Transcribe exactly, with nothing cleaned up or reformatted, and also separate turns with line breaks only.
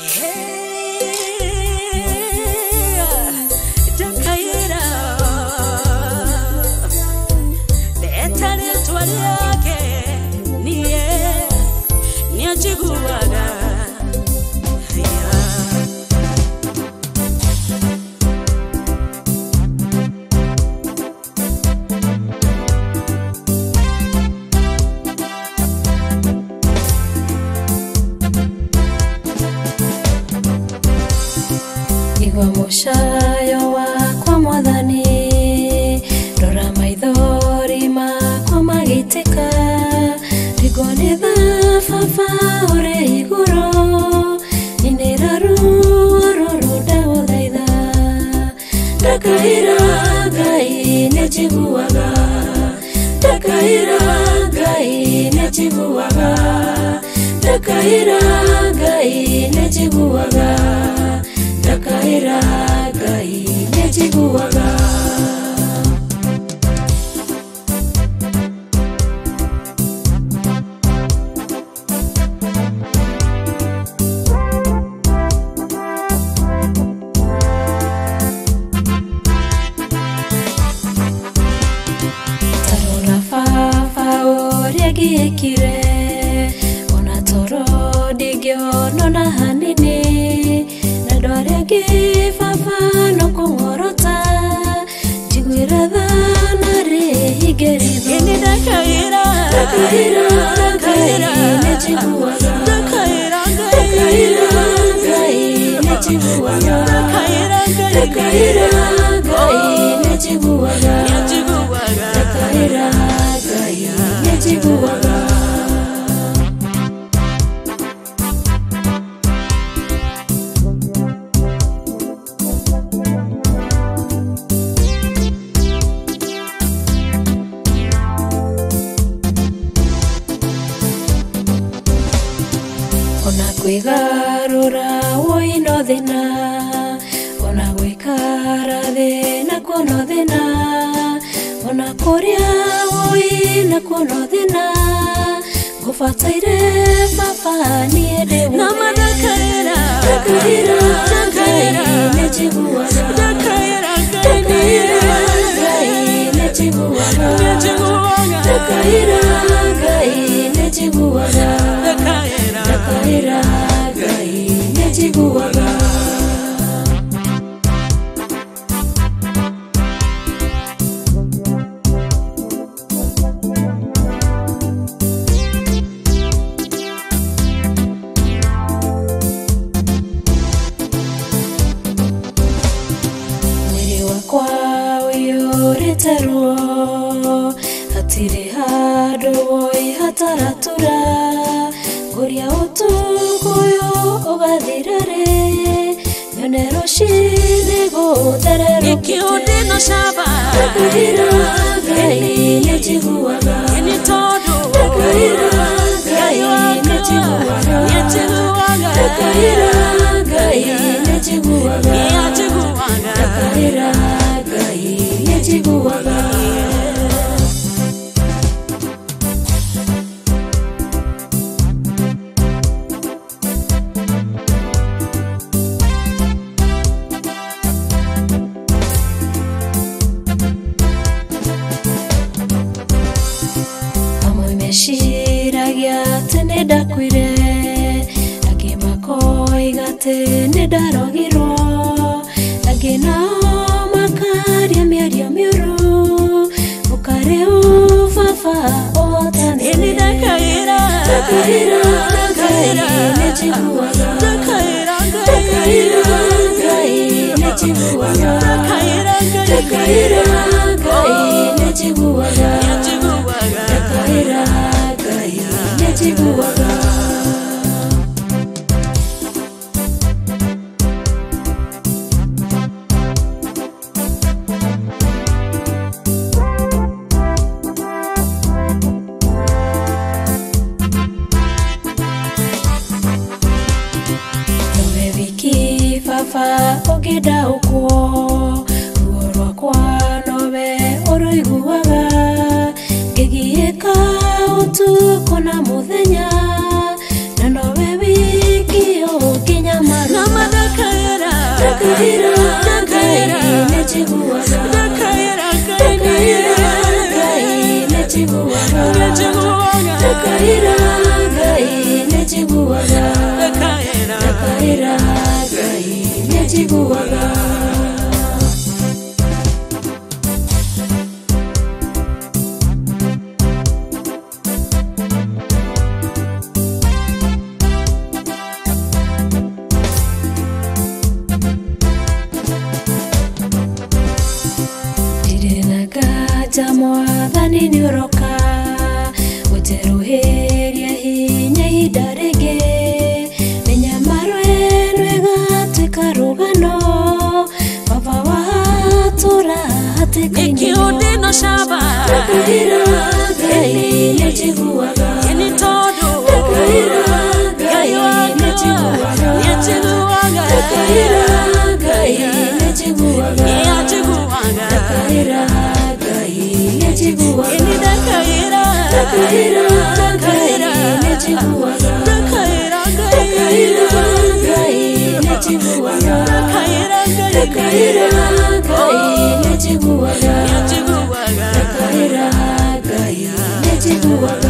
Mushayo wakwa mwathani rora maithori makwa magitĩka rigoni thababa ũrĩ igũrũ inĩra ruo rũrũ ndagũthaitha ndakaĩra Ngai nĩnjiguaga ndakaĩra Ngai nĩnjiguaga ndakaĩra Ngai nĩnjiguaga ndakaĩra Ngai nĩnjiguaga tarora baba ũrĩa gĩkire ona toro ndingĩonona hanini Dore ge baba no kongorota jigwira thana re higeri ene ndakaĩra ndakaĩra ndakaĩra nĩnjiguaga ndakaĩra ndakaĩra Ngai nĩnjiguaga ndakaĩra ndakaĩra Ngai nĩnjiguaga ndakaĩra Ngai nĩnjiguaga Ona kwigarura woino thina ona gwikara thina kuno thina ona kuria woina kuno thina ngubataire baba niende na madakaĩra ndakaĩra ndakaĩra nĩnjiguaga ndakaĩra ndakaĩra Ngai nĩnjiguaga ndakaĩra Ngai nĩnjiguaga ndakaĩra ndakaĩra Ngai nĩnjiguaga mwĩrĩ wakwa ũiyũrĩte ruo hatirĩ handũ woi hataratura Nguria ũtukũ ũyũ ũgathira rĩ nyone rũcinĩ gũthererũkĩte Gĩkĩũndĩ no camba ndakaĩra Ngai nĩnjiguaga ndakaĩra Ngai nĩnjiguaga ndakaĩra Ngai nĩnjiguaga ndakaĩra Ngai nĩnjiguaga Meshiragia tene dakwire Akimakoiga tene darogiro Agina makaria miaria miuru Ukare ufafa otane Ene ndakaĩra ndakaĩra Ngai nĩnjiguaga ndakaĩra Ngai nĩnjiguaga ndakaĩra Ngai nĩnjiguaga ndakaĩra Ngai nĩnjiguaga Baba ogeda ukwo ruo rwakwa nowe ũrũiguaga ngĩgiĩka ũtukũ na mũthenya na nowe wiki ũngĩnyamara Dakaira gai nejiguaga. Dakaira gai nejiguaga. Mwathani niuroka uteruhiria hinya ihinda ringi minyamaro eno igatuika rugano baba watura hatikaini
Nikiudino shaba
Dakaira gai nejiguaga.
Ini todo
Dakaira gai nejiguaga. Dakaira gai nejiguaga. Dakaira
Ini dakaira
Dakaira gai nejiguaga.
Dakaira
Dakaira gai nejiguaga. Dakaira gai nejiguaga. Dakaira gai nejiguaga.